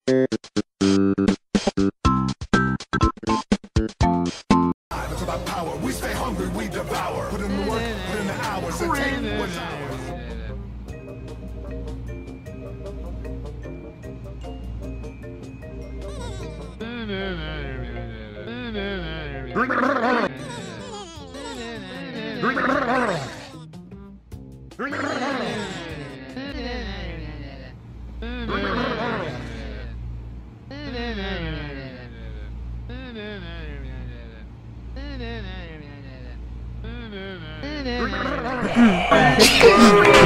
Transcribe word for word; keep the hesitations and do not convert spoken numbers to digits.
It's about power. We stay hungry, we devour. Put in the work, put in the hours, and take what's ours. Hmm.